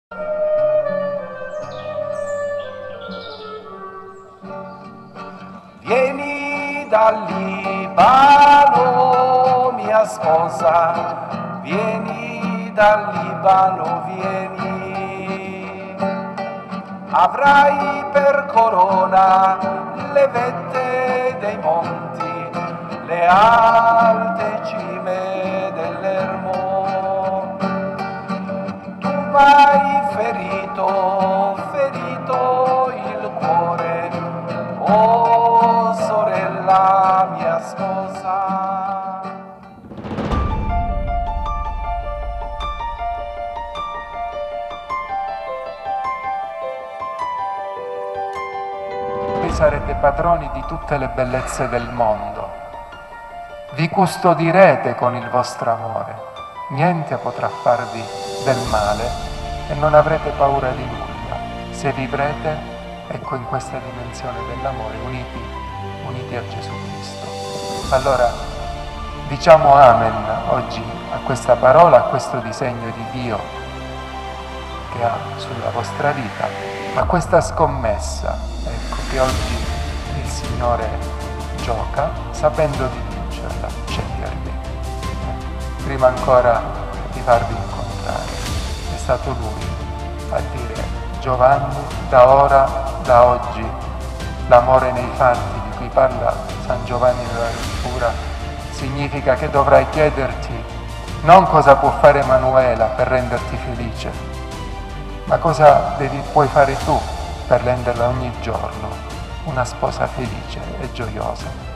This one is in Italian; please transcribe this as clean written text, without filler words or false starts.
Vieni dal Libano, mia sposa, vieni dal Libano, vieni. Avrai per corona le vette dei monti, le alte cime dell'Ermo. Tu m'hai ferito, ferito il cuore, oh sorella mia sposa. Voi sarete padroni di tutte le bellezze del mondo. Vi custodirete con il vostro amore. Niente potrà farvi del male e non avrete paura di nulla se vivrete, ecco, in questa dimensione dell'amore, uniti a Gesù Cristo. Allora diciamo Amen oggi a questa parola, a questo disegno di Dio che ha sulla vostra vita, a questa scommessa, ecco, che oggi il Signore gioca sapendo di vincerla, scegliervi. Prima ancora di farvi incontrare, è stato Lui a dire: Giovanni, da ora, da oggi, l'amore nei fatti di cui parla San Giovanni della Lettura significa che dovrai chiederti non cosa può fare Emanuela per renderti felice, ma cosa puoi fare tu per renderla ogni giorno una sposa felice e gioiosa.